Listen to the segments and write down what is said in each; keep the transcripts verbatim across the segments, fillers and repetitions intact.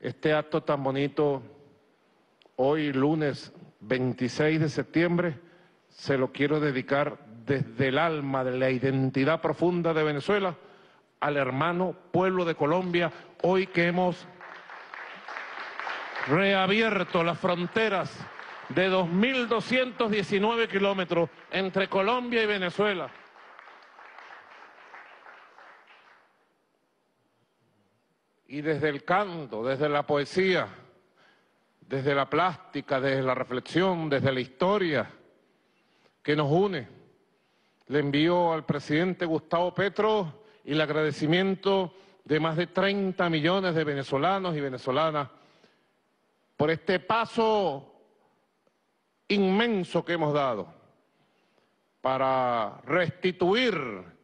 este acto tan bonito, hoy lunes veintiséis de septiembre, se lo quiero dedicar desde el alma de la identidad profunda de Venezuela al hermano pueblo de Colombia, hoy que hemos reabierto las fronteras de dos mil doscientos diecinueve kilómetros entre Colombia y Venezuela. Y desde el canto, desde la poesía, desde la plástica, desde la reflexión, desde la historia que nos une, le envío al presidente Gustavo Petro el agradecimiento de más de treinta millones de venezolanos y venezolanas por este paso inmenso que hemos dado para restituir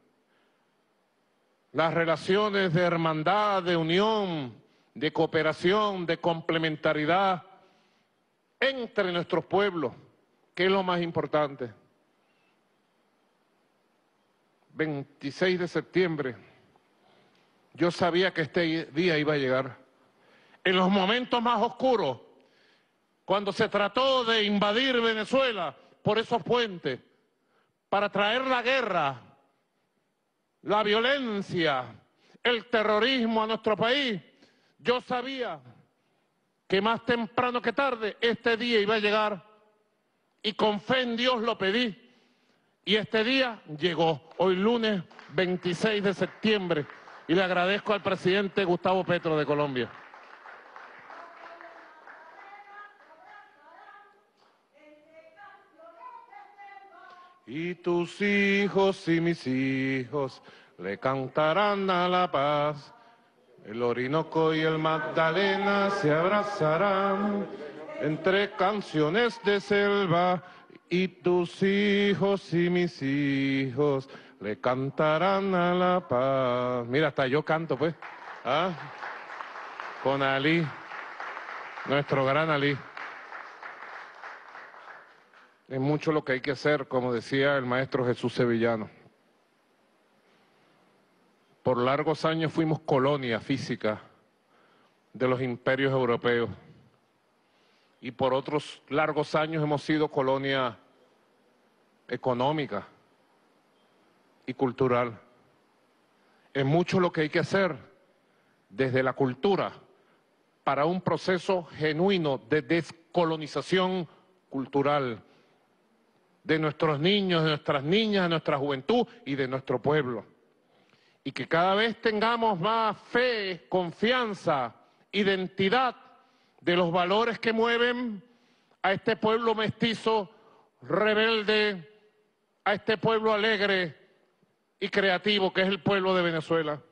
las relaciones de hermandad, de unión, de cooperación, de complementariedad entre nuestros pueblos, que es lo más importante. veintiséis de septiembre, yo sabía que este día iba a llegar. En los momentos más oscuros, cuando se trató de invadir Venezuela por esos puentes, para traer la guerra, la violencia, el terrorismo a nuestro país, yo sabía que más temprano que tarde este día iba a llegar y con fe en Dios lo pedí. Y este día llegó, hoy lunes veintiséis de septiembre, y le agradezco al presidente Gustavo Petro de Colombia. Y tus hijos y mis hijos le cantarán a la paz. El Orinoco y el Magdalena se abrazarán entre canciones de selva. Y tus hijos y mis hijos le cantarán a la paz. Mira, hasta yo canto, pues. ¿Ah? Con Ali, nuestro gran Ali. Es mucho lo que hay que hacer, como decía el maestro Jesús Sevillano. Por largos años fuimos colonia física de los imperios europeos. Y por otros largos años hemos sido colonia económica y cultural. Es mucho lo que hay que hacer desde la cultura para un proceso genuino de descolonización cultural de nuestros niños, de nuestras niñas, de nuestra juventud y de nuestro pueblo. Y que cada vez tengamos más fe, confianza, identidad de los valores que mueven a este pueblo mestizo, rebelde, a este pueblo alegre y creativo que es el pueblo de Venezuela.